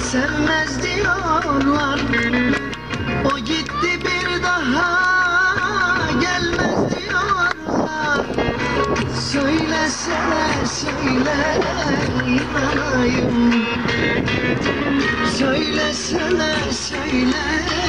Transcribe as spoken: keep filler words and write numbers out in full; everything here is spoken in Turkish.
sevmez diyorlar. O gitti bir daha gelmez diyorlar. Söylesene söyle inanayım. Söylesene söyle